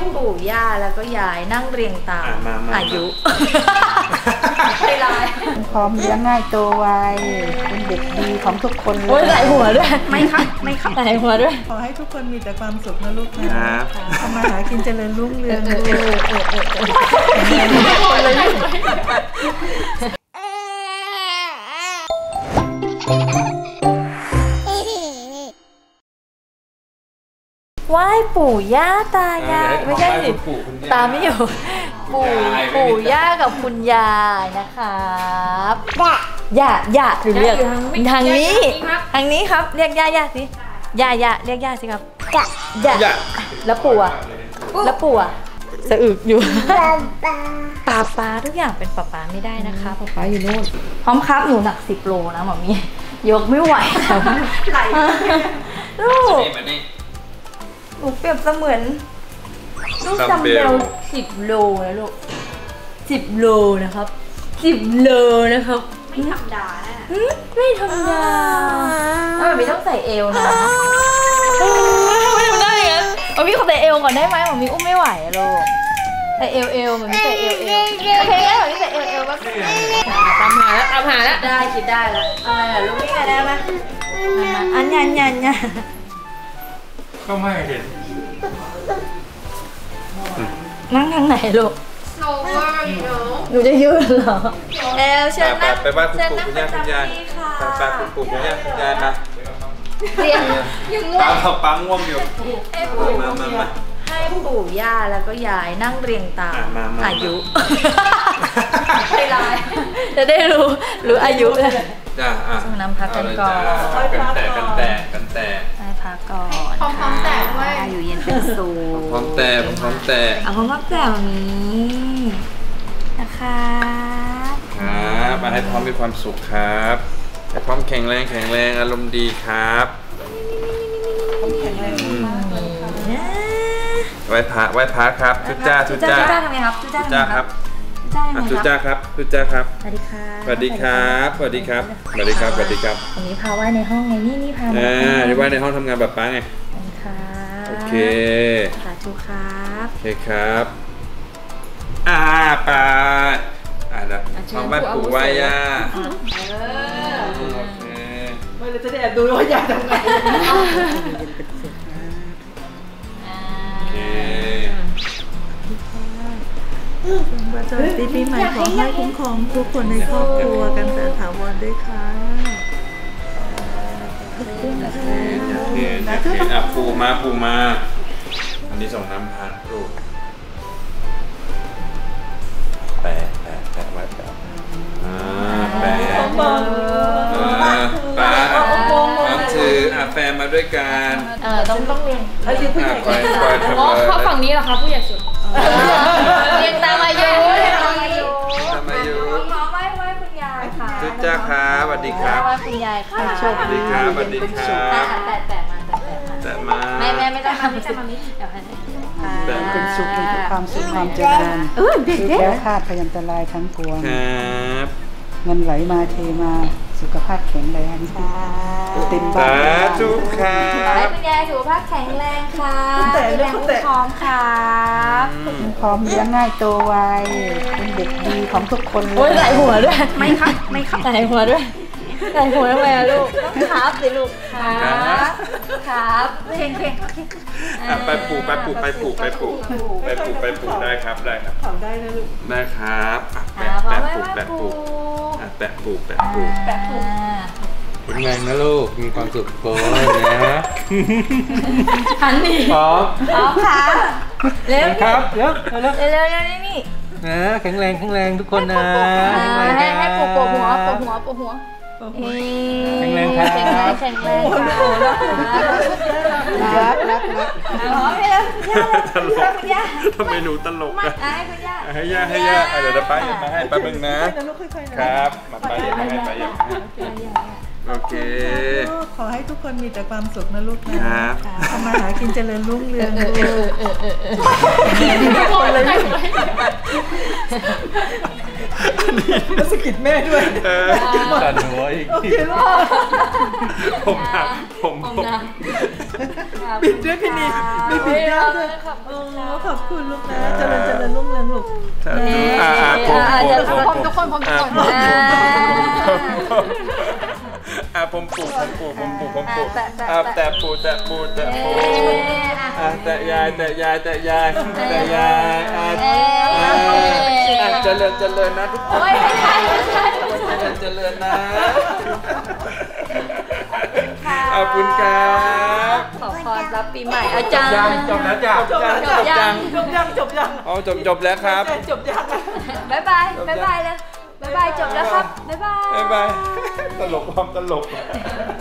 ปู่ย่าแล้วก็ยายนั่งเรียงตามอายุไม่ลายพร้อมเลี้ยงง่ายโตไวเป็นเด็กดีของทุกคนเลโอ้ยยไหลหัวด้วยไม่ครับไหลหัวด้วยขอให้ทุกคนมีแต่ความสุขนะลูกนะทำมาหากินเจริญรุ่งเรืองไหว้ปู่ย่าตายายไม่ใช่สิตาไม่อยู่ปู่ย่ากับคุณยายนะครับย่าหรือเรียกทางนี้ครับเรียกย่าสิย่าเรียกย่าสิครับย่าแล้วปู่สะอึกอยู่ป้าทุกอย่างเป็นป้าไม่ได้นะคะป้าอยู่นู่นพร้อมครับหนูหนัก10 โลนะหมอมี่ยกไม่ไหวลูกหนูเปรียบเสมือนลูกดัมเบล10 โลนะลูก10 โลนะครับ10 โลนะครับไม่ธรรมดาไม่ธรรมดาแบบนี้ต้องใส่เอวนะไม่ทำได้ยังมันมีคนใส่เอวก่อนได้ไหมมันมีอุ้มไม่ไหวอะลูกใส่เอวมันมีใส่เอวโอเคแล้วมันมีใส่เอวว่าตามหาแล้วได้คิดได้แล้วอะไรอะลูกนี่ไงได้ไหมอันยันก็ไม่เห็นนั่งทางไหนลูกหนูจะยืนเหรอเชิญนั่งไปบ้านคุณปู่คุณย่าคุณยายไปคุณปู่คุณย่าคุณยายมาเรียนยังง่วงปังง่วงอยู่มาให้ปู่ย่าแล้วก็ยายนั่งเรียงตามอายุไม่ลายจะได้รู้อายุเลยช่วงน้ำพักกันก่อนกันแตะให้พักก่อนพร้อมแตะด้วยอยู่เย็นเป็นสุขพร้อมแตะเอาพร้อมแตะแบบนี้นะครับมาให้พร้อมมีความสุขครับให้พร้อมแข็งแรงอารมณ์ดีครับแข็งแรงมากเลยค่ะไหว้พระครับทุจ้าทำไงครับทุจ้าครับทุจ้าครับสวัสดีครับวันนี้พาไหว้ในห้องไงนี่พานี่ไหว้ในห้องทำงานแบบป้าไงโอเคสาธุครับโอเคครับไปแล้วพร้อมไหว้ปู่ไหว้ย่าไม่เลยจะได้แอบดูว่าย่าทำไงสวัสดีปีใหม่ขอให้คุ้มครองทุกคนในครอบครัวกันแต่ถาวรด้วยค่ะปู่มาอันนี้ส่งน้ำพานลูกแปะไว้แปะป้าถือแฟนมาด้วยกันต้องเรียนเขาฝั่งนี้เหรอคะผู้ใหญ่สุดเรียนตามอายุน้องไหว้คุณยายค่ะทุจ้าครับสวัสดีครับไหว้คุณยายค่ะสวัสดีครับแต่มาแม่ไม่ต้องทำนี้เดี๋ยวให้แต่เป็นสุขเป็นความสุขความเจริญแล้วคาดพยันตรายทั้งปวงครับเงินไหลมาเทมาสุขภาพแข็งแรงเต็มบ้านทุกค่ะขอให้คุณยายสุขภาพแข็งแรงค่ะแรงพร้อมครับพร้อมเลี้ยงง่ายโตไวเป็นเด็กดีของทุกคนเลยโอ้ยไหลหัวด้วยไม่ครับไหลหัวด้วยไหลหัวทำไมอะลูกต้องครับสิลูกครับเพลงไปปลูกได้ครับทำได้นะลูกได้ครับแปะปลูกเป็นไงนะลูกมีความสุขโก้นะหันดีพร้อมค่ะเร็วครับเร็วนี่นะแข็งแรงทุกคนนะให้ปวดหัวแข็งแรงครับรักทำไมหนูตลกอะให้ย่าเดี๋ยวป้ามาให้ป้าบึงนะครับมาป้าอยากให้โอเคขอให้ทุกคนมีแต่ความสุขนะลูกนะทำมาหากินเจริญรุ่งเรืองสะกิดแม่ด้วยสั่นหัวอีกผมปิดด้วยพี่นีมีปิดด้วยขอบคุณลูกนะเจริญรุ่งเรืองลูกทุกคนผมผมปู่แต่ปู่แต่ยายเจริญนะทุกคนเจริญนะขอบคุณครับขอพรรับปีใหม่อาจารย์จบแล้วจ้ะจบยังอ๋อจบแล้วครับจบยังบ๊ายบายเลยบ๊ายบายจบแล้วครับบ๊ายบายตลกความตลก